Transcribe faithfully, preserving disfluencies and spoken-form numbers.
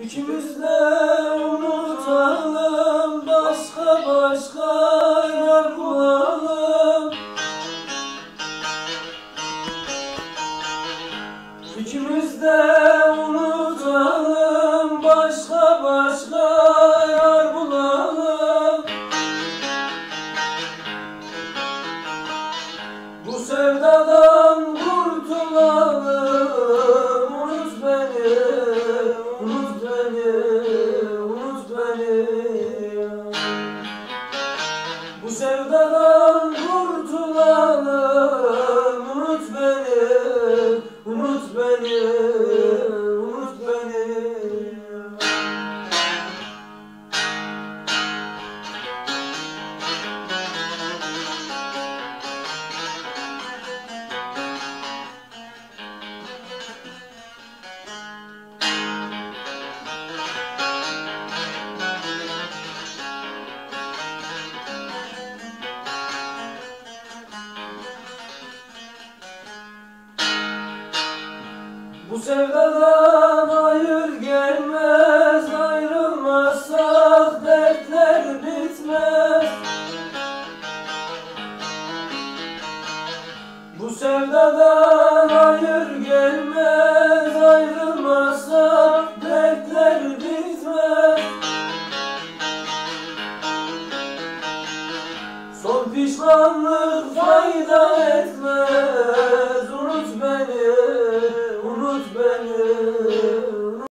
İkimiz de unutalım, başka başka yar bulalım. İkimiz de unutalım, başka başka yar bulalım. Bu sevdadan kurtulalım. Unut beni, unut beni, unut beni. Bu sevdadan kurtulalım. Unut beni, unut beni, unut beni. Bu sevdadan hayır gelmez, ayrılmazsak dertler bitmez. Bu sevdadan hayır gelmez, ayrılmazsak dertler bitmez. Son pişmanlık fayda etmez.